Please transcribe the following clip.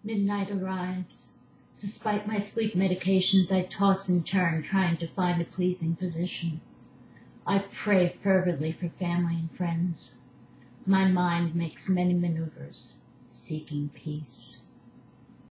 Midnight arrives. Despite my sleep medications, I toss and turn, trying to find a pleasing position. I pray fervently for family and friends. My mind makes many maneuvers, seeking peace.